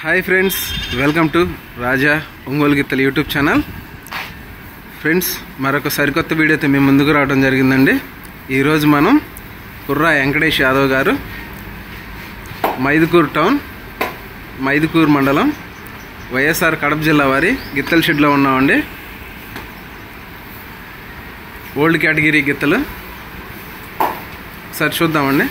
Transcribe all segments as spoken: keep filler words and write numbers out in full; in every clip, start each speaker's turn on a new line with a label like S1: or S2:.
S1: Hi friends, welcome to Raja Ongole గిత్తలు YouTube channel. Friends, మరొక సరికొత్త వీడియోతో మేము ముందుకు రావడం జరిగిందండి. ఈరోజు మనం కుర్రా వెంకటేష్ యాదవ్ గారు, మైదుకూరు టౌన్, మైదుకూరు మండలం, వైఎస్ఆర్ కడప జిల్లా వారి గిత్తల షెడ్లో ఉన్నామండి. ఓల్డ్ కేటగిరీ గిత్తలు ఒకసారి చూద్దామండి.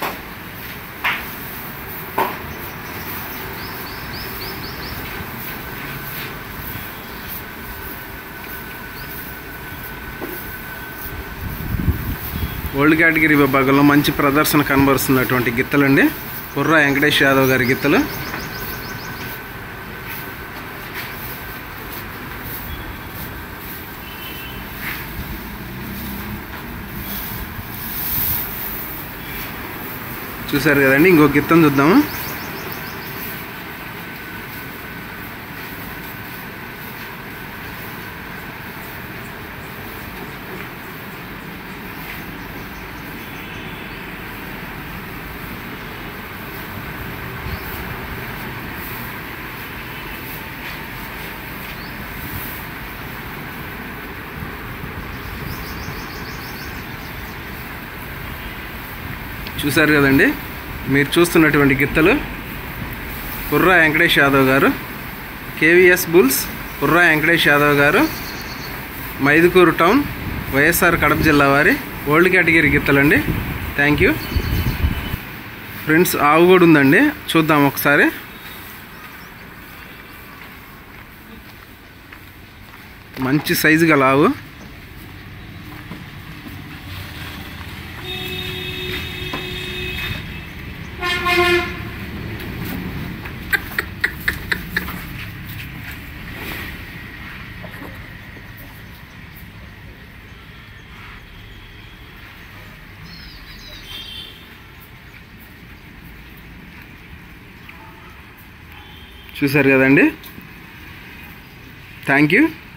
S1: ఓల్డ్ కేటగిరీ విభాగంలో మంచి ప్రదర్శన కనబరుస్తున్నటువంటి గిత్తలండి కుర్రా వెంకటేష్ యాదవ్ గారి గిత్తలు. చూసారు కదండి, ఇంకో గిత్తను చూద్దాము. చూసారు కదండి, మీరు చూస్తున్నటువంటి గిత్తలు కుర్రా వెంకటేష్ యాదవ్ గారు, కేవీఎస్ బుల్స్ కుర్రా వెంకటేష్ యాదవ్ గారు, మైదుకూరు టౌన్, వైఎస్ఆర్ కడప జిల్లా వారి ఓల్డ్ కేటగిరీ గిత్తలండి. Thank you friends. ఆవు కూడా ఉందండి, చూద్దాం ఒకసారి. మంచి సైజు గల ఆవు. చూసారు కదండి, థ్యాంక్ యూ.